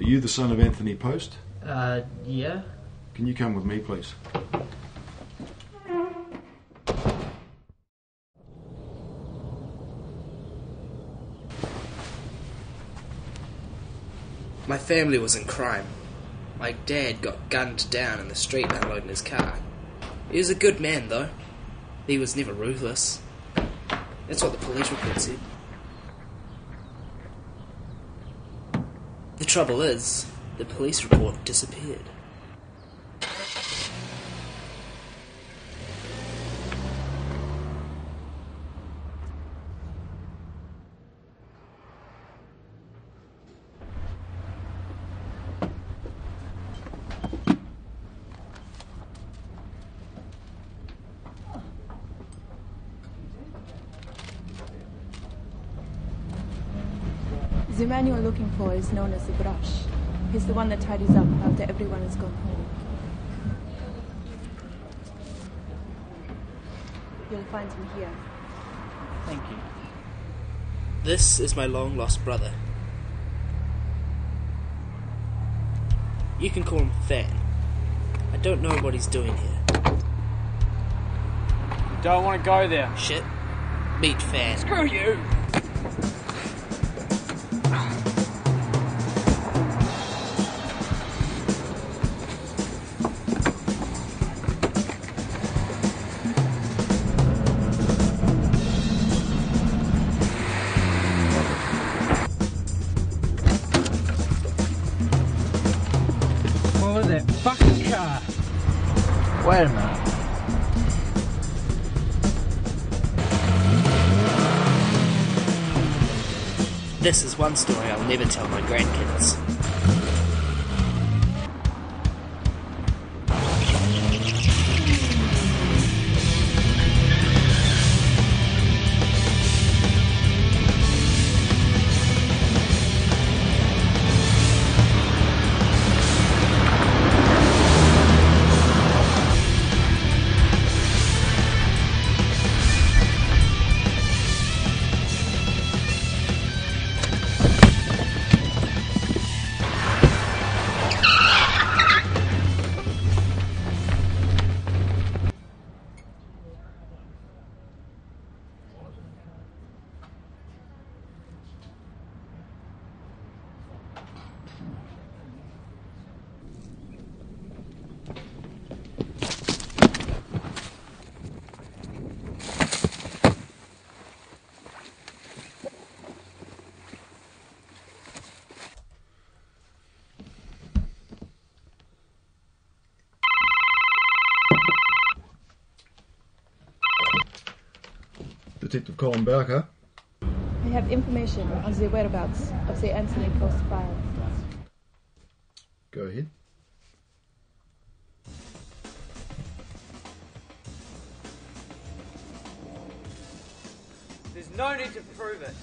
Are you the son of Anthony Post? Yeah. Can you come with me, please? My family was in crime. My dad got gunned down in the street unloading his car. He was a good man, though. He was never ruthless. That's what the police report said. The trouble is, the police report disappeared. The man you're looking for is known as the Brush. He's the one that tidies up after everyone has gone home. You'll find him here. Thank you. This is my long-lost brother. You can call him Fan. I don't know what he's doing here. You don't want to go there. Shit. Meet Fan. Screw you! That fucking car. Wait a minute. This is one story I'll never tell my grandkids. Detective Colin Bowker. I have information on the whereabouts of the Anthony Post file. Go ahead. There's no need to prove it.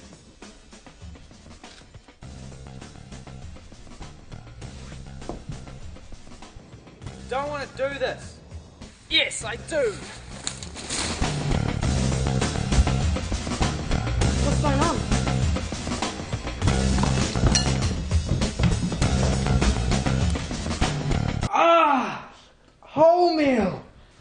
Don't want to do this. Yes, I do. What's going on? Wholemeal.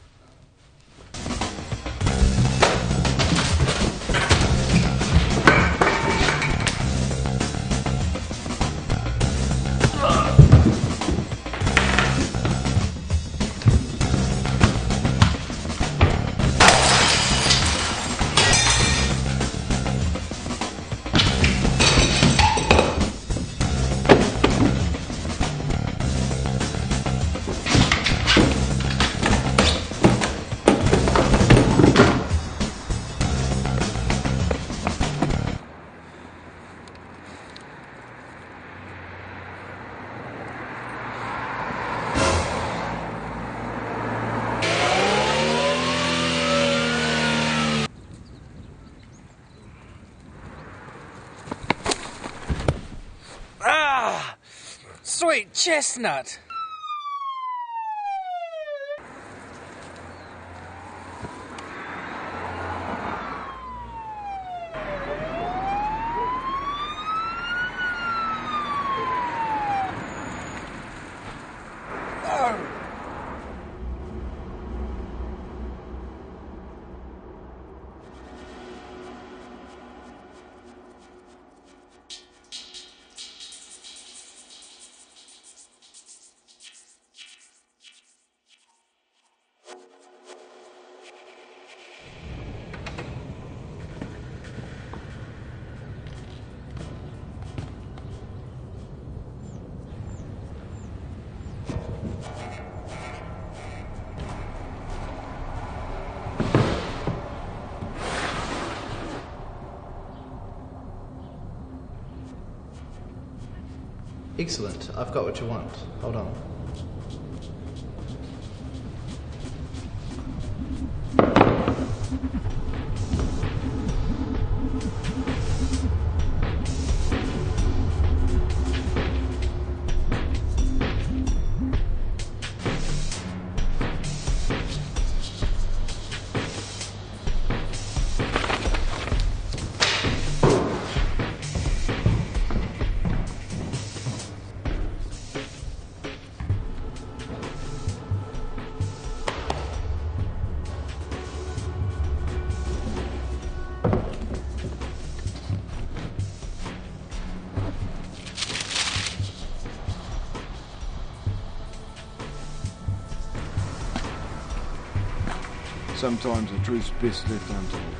Sweet chestnut. Excellent. I've got what you want. Hold on. Sometimes the truth's best left untold.